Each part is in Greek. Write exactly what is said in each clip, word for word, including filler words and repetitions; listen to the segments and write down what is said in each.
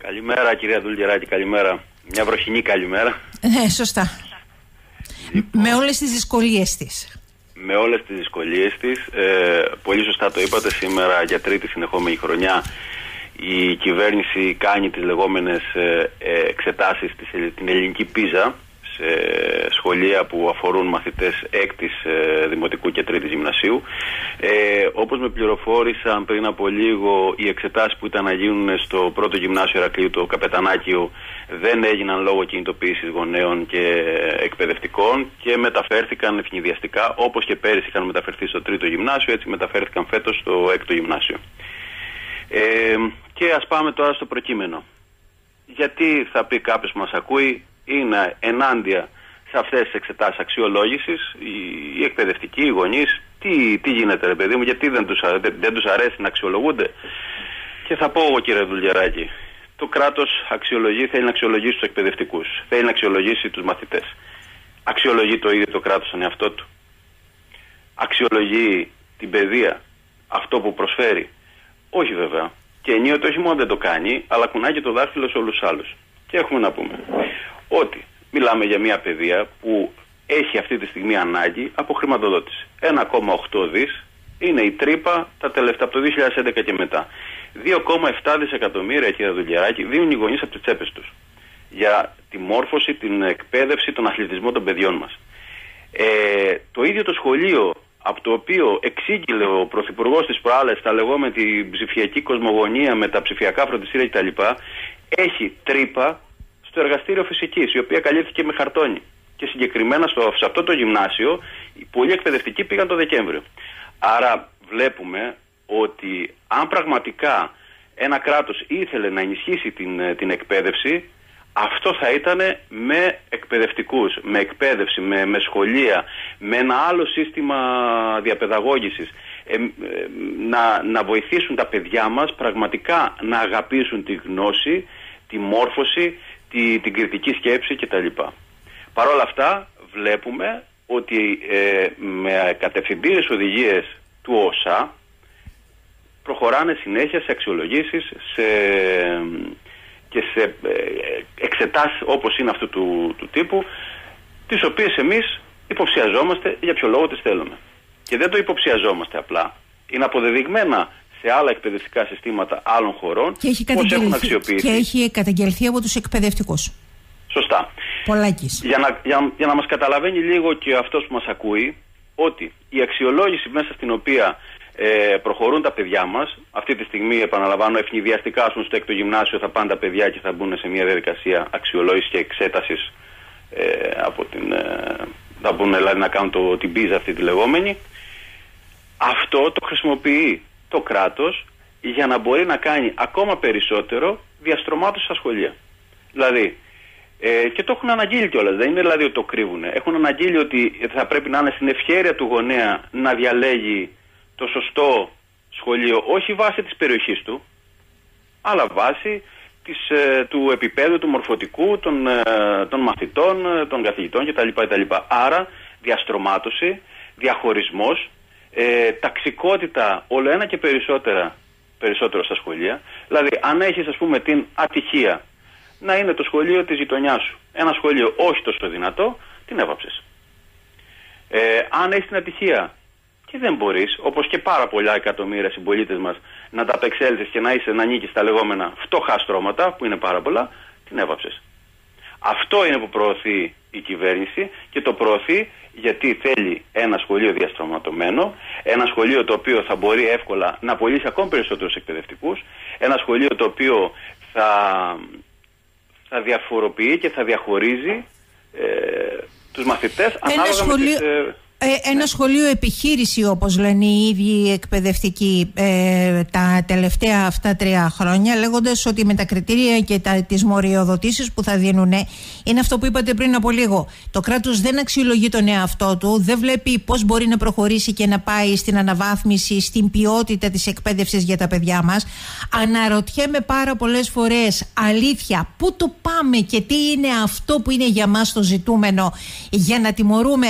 Καλημέρα κυρία Δουλγεράκη, καλημέρα. Μια βροχινή καλημέρα. Ναι, σωστά. Λοιπόν, με όλες τις δυσκολίες της. Με όλες τις δυσκολίες της. Ε, πολύ σωστά το είπατε, σήμερα για τρίτη συνεχόμενη χρονιά η κυβέρνηση κάνει τις λεγόμενες ε, εξετάσεις της, την ελληνική πίζα σε σχολεία που αφορούν μαθητές έκτης ε, δημοτικού και τρίτης γυμνασίου. Ε, όπως με πληροφόρησαν πριν από λίγο, οι εξετάσεις που ήταν να γίνουν στο πρώτο γυμνάσιο Ηρακλείου, το Καπετανάκιο, δεν έγιναν λόγω κινητοποίησης γονέων και εκπαιδευτικών και μεταφέρθηκαν ευνηδιαστικά, όπως και πέρυσι είχαν μεταφερθεί στο τρίτο γυμνάσιο, έτσι μεταφέρθηκαν φέτος στο έκτο γυμνάσιο. Ε, και ας πάμε τώρα στο προκείμενο. Γιατί θα πει κάποιος που μας ακούει, είναι ενάντια σε αυτές τις εξετάσεις αξιολόγησης, οι, οι εκπαιδευτικοί, οι γονείς, τι, τι γίνεται ρε παιδί μου, γιατί δεν τους, δεν, δεν τους αρέσει να αξιολογούνται. Και θα πω εγώ κύριε Δουλγεράκη, το κράτος αξιολογεί, θέλει να αξιολογήσει τους εκπαιδευτικούς, θέλει να αξιολογήσει τους μαθητές. Αξιολογεί το ίδιο το κράτος τον εαυτό του. Αξιολογεί την παιδεία, αυτό που προσφέρει. Όχι βέβαια. Και ενίοτε όχι μόνο δεν το κάνει, αλλά κουνάει και το δάχτυλο σε όλους τους άλλους. Και έχουμε να πούμε ότι μιλάμε για μια παιδεία που έχει αυτή τη στιγμή ανάγκη από χρηματοδότηση. ένα κόμμα οκτώ δις είναι η τρύπα τα τελευταία, από το δύο χιλιάδες έντεκα και μετά. δύο κόμμα επτά δισεκατομμύρια, κύριε Δουλγεράκη, δίνουν οι γονείς από τις τσέπες τους για τη μόρφωση, την εκπαίδευση, τον αθλητισμό των παιδιών μας. Ε, το ίδιο το σχολείο από το οποίο εξήγηλε ο Πρωθυπουργός της προάλλες, τα λεγόμενα την ψηφιακή κοσμογονία με τα ψηφιακά φροντιστήρια κτλ., έχει τρύπα στο εργαστήριο φυσικής, η οποία καλύφθηκε με χαρτόνι. Και συγκεκριμένα στο, σε αυτό το γυμνάσιο, οι πολλοί εκπαιδευτικοί πήγαν το Δεκέμβριο. Άρα βλέπουμε ότι αν πραγματικά ένα κράτος ήθελε να ενισχύσει την, την εκπαίδευση, αυτό θα ήταν με εκπαιδευτικούς, με εκπαίδευση, με, με σχολεία, με ένα άλλο σύστημα διαπαιδαγώγησης. Ε, ε, να, να βοηθήσουν τα παιδιά μας πραγματικά να αγαπήσουν τη γνώση, τη μόρφωση, τη, την κριτική σκέψη κτλ. Παρ' όλα αυτά βλέπουμε ότι ε, με κατευθυντήριες οδηγίες του ΟΣΑ προχωράνε συνέχεια σε αξιολογήσεις σε, και σε εξετάσεις όπως είναι αυτού του, του τύπου, τις οποίες εμείς υποψιαζόμαστε για ποιο λόγο τις θέλουμε. Και δεν το υποψιαζόμαστε απλά. Είναι αποδεδειγμένα σε άλλα εκπαιδευτικά συστήματα άλλων χωρών πώς έχουν αξιοποιηθεί. Και έχει καταγγελθεί από τους εκπαιδευτικούς. Σωστά. Πολλάκις. Για να, για, για να μας καταλαβαίνει λίγο και αυτός που μας ακούει, ότι η αξιολόγηση μέσα στην οποία ε, προχωρούν τα παιδιά μας, αυτή τη στιγμή επαναλαμβάνω ευνηδιαστικά, ας πούμε, στο έκτο γυμνάσιο θα πάνε τα παιδιά και θα μπουν σε μια διαδικασία αξιολόγησης και εξέτασης ε, από την, ε, θα μπουν δηλαδή να κάνουν το, την πίζα αυτή τη λεγόμενη. Αυτό το χρησιμοποιεί το κράτος για να μπορεί να κάνει ακόμα περισσότερο διαστρωμάτωση στα σχολεία. Δηλαδή, ε, και το έχουν αναγγείλει κιόλας, δεν είναι δηλαδή ότι το κρύβουν. Έχουν αναγγείλει ότι θα πρέπει να είναι στην ευχέρεια του γονέα να διαλέγει το σωστό σχολείο, όχι βάσει της περιοχής του, αλλά βάσει της, ε, του επίπεδου, του μορφωτικού, των, ε, των μαθητών, ε, των καθηγητών κτλ. κτλ. Άρα διαστρωμάτωση, διαχωρισμός, ε, ταξικότητα όλο ένα και περισσότερα, περισσότερο στα σχολεία. Δηλαδή αν έχεις ας πούμε την ατυχία να είναι το σχολείο της γειτονιάς σου, ένα σχολείο όχι τόσο δυνατό, την έβαψες. Ε, αν έχεις την ατυχία και δεν μπορείς, όπως και πάρα πολλά εκατομμύρια συμπολίτες μας, να τα απεξέλθεις και να είσαι να νίκεις στα λεγόμενα φτωχά στρώματα, που είναι πάρα πολλά, την έβαψες. Αυτό είναι που προωθεί η κυβέρνηση και το προωθεί γιατί θέλει ένα σχολείο διαστρωματωμένο, ένα σχολείο το οποίο θα μπορεί εύκολα να απολύσει ακόμη περισσότερους εκπαιδευτικούς, ένα σχολείο το οποίο θα, θα διαφοροποιεί και θα διαχωρίζει ε, τους μαθητές ανάλογα σχολείο... με τις... Ε, Ε, ένα ναι. σχολείο επιχείρηση, όπως λένε οι ίδιοι εκπαιδευτικοί ε, τα τελευταία αυτά τρία χρόνια, λέγοντας ότι με τα κριτήρια και τα, τις μοριοδοτήσεις που θα δίνουν, είναι αυτό που είπατε πριν από λίγο. Το κράτος δεν αξιολογεί τον εαυτό του, δεν βλέπει πώς μπορεί να προχωρήσει και να πάει στην αναβάθμιση, στην ποιότητα της εκπαίδευσης για τα παιδιά μας. Αναρωτιέμαι πάρα πολλές φορές, αλήθεια, πού το πάμε και τι είναι αυτό που είναι για μας το ζητούμενο για να τιμωρούμε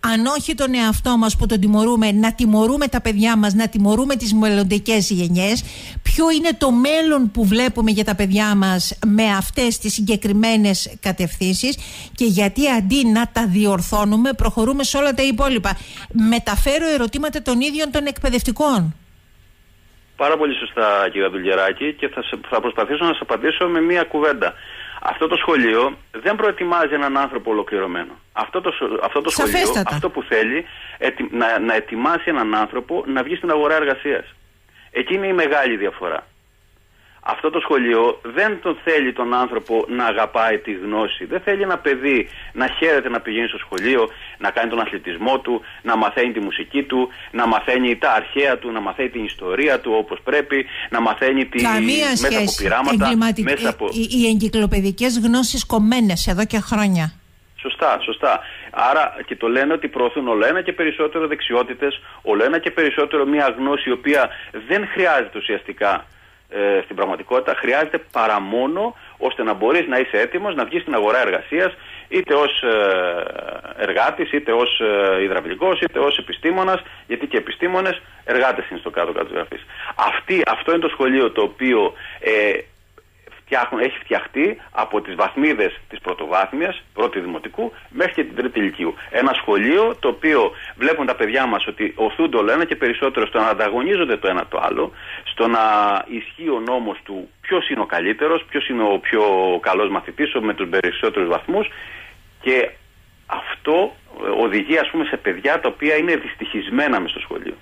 αν όχι τον εαυτό μας που τον τιμωρούμε, να τιμωρούμε τα παιδιά μας, να τιμωρούμε τις μελλοντικές γενιές. Ποιο είναι το μέλλον που βλέπουμε για τα παιδιά μας με αυτές τις συγκεκριμένες κατευθύνσεις και γιατί αντί να τα διορθώνουμε προχωρούμε σε όλα τα υπόλοιπα. Μεταφέρω ερωτήματα των ίδιων των εκπαιδευτικών. Πάρα πολύ σωστά, κύριε Δουλγεράκη, και θα, θα προσπαθήσω να σας απαντήσω με μία κουβέντα. Αυτό το σχολείο δεν προετοιμάζει έναν άνθρωπο ολοκληρωμένο. Αυτό το, αυτό το σχολείο, αυτό που θέλει, ετι, να, να ετοιμάσει έναν άνθρωπο να βγει στην αγορά εργασίας. Εκεί είναι η μεγάλη διαφορά. Αυτό το σχολείο δεν τον θέλει τον άνθρωπο να αγαπάει τη γνώση. Δεν θέλει ένα παιδί να χαίρεται να πηγαίνει στο σχολείο, να κάνει τον αθλητισμό του, να μαθαίνει τη μουσική του, να μαθαίνει τα αρχαία του, να μαθαίνει την ιστορία του όπως πρέπει, να μαθαίνει τη... Καμία μέσα σχέση. από πειράματα. Εγκληματικ... Μέσα από... Οι, οι εγκυκλοπαιδικές γνώσεις κομμένες εδώ και χρόνια. Σωστά, σωστά. Άρα και το λένε ότι προωθούν όλο ένα και περισσότερο δεξιότητες, όλο ένα και περισσότερο μια γνώση η οποία δεν χρειάζεται ουσιαστικά ε, στην πραγματικότητα, χρειάζεται παρά μόνο ώστε να μπορείς να είσαι έτοιμος να βγεις στην αγορά εργασίας, είτε ως ε, εργάτης, είτε ως ε, υδραυλικός, είτε ως επιστήμονας, γιατί και επιστήμονες εργάτες είναι στο κάτω-κάτω της γραφής. Αυτή, αυτό είναι το σχολείο το οποίο ε, φτιάχνουν, έχει φτιαχτεί από τις βαθμίδες της πρωτοβάθμιας, πρώτη δημοτικού, μέχρι και την τρίτη ηλικίου. Ένα σχολείο το οποίο βλέπουν τα παιδιά μας ότι οθούνται όλο ένα και περισσότερο στο να ανταγωνίζονται το ένα το άλλο, στο να ισχύει ο νόμος του ποιος είναι ο καλύτερος, ποιος είναι ο πιο καλός μαθητής με τους περισσότερους βαθμούς, και αυτό οδηγεί, ας πούμε, σε παιδιά τα οποία είναι δυστυχισμένα μες στο σχολείο.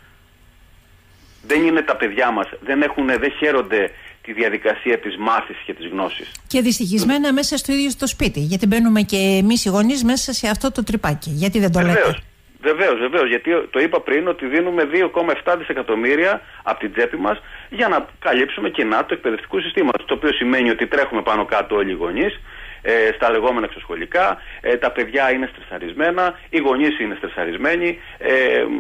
Δεν είναι τα παιδιά μας, δεν, έχουν, δεν χαίρονται τη διαδικασία της μάθησης και της γνώσης. Και δυστυχισμένα mm. μέσα στο ίδιο στο σπίτι. Γιατί μπαίνουμε και εμείς οι γονείς μέσα σε αυτό το τρυπάκι. Γιατί δεν το βεβαίως, λέτε? Βεβαίως, βεβαίως. Γιατί το είπα πριν ότι δίνουμε δύο κόμμα επτά δισεκατομμύρια από την τσέπη μας για να καλύψουμε κενά του εκπαιδευτικού συστήματος. Το οποίο σημαίνει ότι τρέχουμε πάνω κάτω όλοι οι γονείς ε, στα λεγόμενα εξωσχολικά. Ε, τα παιδιά είναι στρεσαρισμένα, οι γονείς είναι στρεσαρισμένοι. Ε,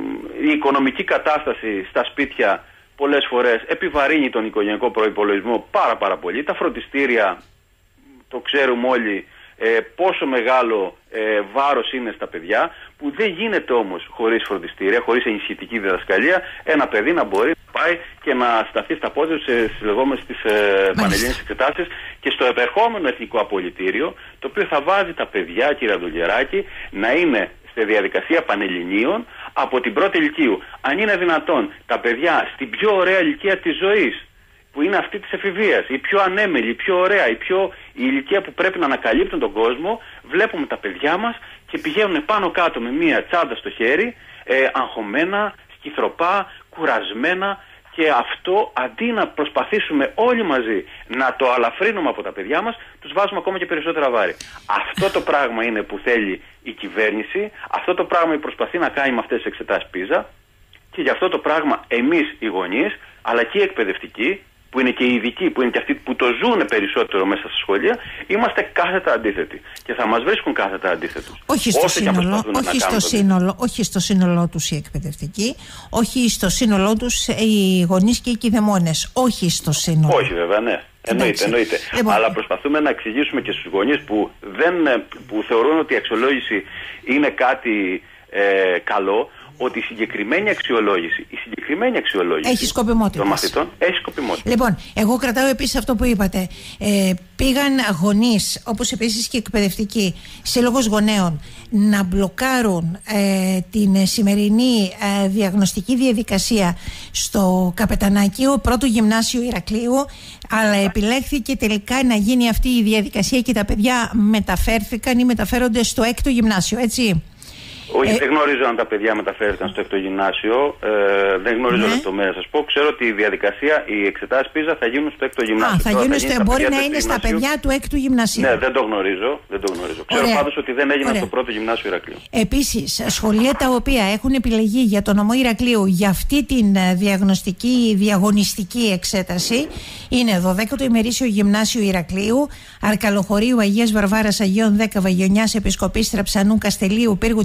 η οικονομική κατάσταση στα σπίτια πολλές φορές επιβαρύνει τον οικογενειακό προϋπολογισμό πάρα πάρα πολύ. Τα φροντιστήρια, το ξέρουμε όλοι ε, πόσο μεγάλο ε, βάρος είναι στα παιδιά, που δεν γίνεται όμως χωρίς φροντιστήρια, χωρίς ενισχυτική διδασκαλία, ένα παιδί να μπορεί να πάει και να σταθεί στα πόδια του στις λεγόμενες τις ε, πανελλήνιες εξετάσεις και στο επερχόμενο εθνικό απολυτήριο, το οποίο θα βάζει τα παιδιά, κύριε Δουλγεράκη, να είναι στη διαδικασία πανελληνίων από την πρώτη ηλικίου. Αν είναι δυνατόν τα παιδιά στην πιο ωραία ηλικία της ζωής, που είναι αυτή της εφηβείας, η πιο ανέμελη, η πιο ωραία, η, πιο, η ηλικία που πρέπει να ανακαλύπτουν τον κόσμο, βλέπουμε τα παιδιά μας και πηγαίνουν πάνω κάτω με μία τσάντα στο χέρι, ε, αγχωμένα, σκυθροπά, κουρασμένα, και αυτό αντί να προσπαθήσουμε όλοι μαζί να το αλαφρύνουμε από τα παιδιά μας, τους βάζουμε ακόμα και περισσότερα βάρη. Αυτό το πράγμα είναι που θέλει η κυβέρνηση, αυτό το πράγμα προσπαθεί να κάνει με αυτές τις εξετάσεις πίζα, και γι' αυτό το πράγμα εμείς οι γονείς, αλλά και οι εκπαιδευτικοί, που είναι και οι ειδικοί, που είναι και αυτοί που το ζουν περισσότερο μέσα στα σχολεία, είμαστε κάθετα αντίθετοι. Και θα μας βρίσκουν κάθετα αντίθετους. Όχι στο σύνολο, όχι στο σύνολο, όχι στο σύνολό τους οι εκπαιδευτικοί, όχι στο σύνολό τους οι γονείς και οι κηδεμόνες. Όχι στο σύνολο. Όχι, βέβαια, ναι. Εννοείται, εννοείται. Λοιπόν. Αλλά προσπαθούμε να εξηγήσουμε και στους γονείς που, δεν, που θεωρούν ότι η αξιολόγηση είναι κάτι ε, καλό, ότι η συγκεκριμένη αξιολόγηση, η συγκεκριμένη αξιολόγηση έχει σκοπιμότητα των μαθητών έχει σκοπιμότητα. Λοιπόν, εγώ κρατάω επίσης αυτό που είπατε. Ε, πήγαν γονείς, όπως επίσης και εκπαιδευτικοί, σύλλογος γονέων, να μπλοκάρουν ε, την σημερινή ε, διαγνωστική διαδικασία στο Καπετανάκιο, πρώτο γυμνάσιο Ηρακλείου, αλλά επιλέχθηκε τελικά να γίνει αυτή η διαδικασία και τα παιδιά μεταφέρθηκαν ή μεταφέρονται στο έκτο γυμνάσιο, έτσι. Όχι, ε, δεν γνωρίζω αν τα παιδιά μεταφέρθηκαν στο έκτο γυμνάσιο. Ε, δεν γνωρίζω ναι. λεπτομέρειες. Σας πω, ξέρω ότι η διαδικασία, οι εξετάσεις πίζα θα γίνουν στο έκτο γυμνάσιο. Α, θα γίνουν στο, θα μπορεί να είναι στα παιδιά του έκτου γυμνασίου. Ναι, δεν το γνωρίζω. Δεν το γνωρίζω. Ξέρω πάντως ότι δεν έγιναν στο πρώτο γυμνάσιο Ηρακλείου. Επίσης, σχολεία τα οποία έχουν επιλεγεί για το νομό Ηρακλείου για αυτή την διαγνωστική, διαγωνιστική εξέταση είναι δωδέκατο ημερήσιο γυμνάσιο Ηρακλείου, Αρκαλοχωρίου Αγίας Βαρβάρας Αγίων δέκα Βαγιονιάς Επισκοπής Θραψανού Καστελίου Πύργου Τυμπακίου,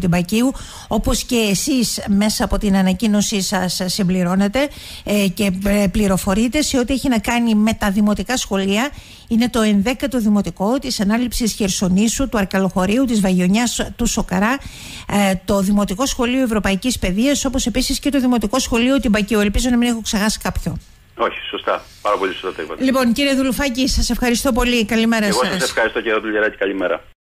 Δημοτικού, όπως και εσείς μέσα από την ανακοίνωσή σας συμπληρώνετε ε, και πληροφορείτε σε ό,τι έχει να κάνει με τα δημοτικά σχολεία. Είναι το ενδέκατο Δημοτικό της Ανάληψης Χερσονήσου, του Αρκαλοχωρίου, της Βαγιονιάς, του Σοκαρά, ε, το Δημοτικό Σχολείο Ευρωπαϊκής Παιδείας, όπως επίσης και το Δημοτικό Σχολείο Τυμπακίου. Ελπίζω να μην έχω ξεχάσει κάποιο. Όχι, σωστά. Πάρα πολύ σωστά το είπατε. Λοιπόν, κύριε Δουλουφάκη, σας ευχαριστώ πολύ. Καλημέρα σας. Εγώ σας ευχαριστώ, κύριε Δουλγεράκη. Καλημέρα.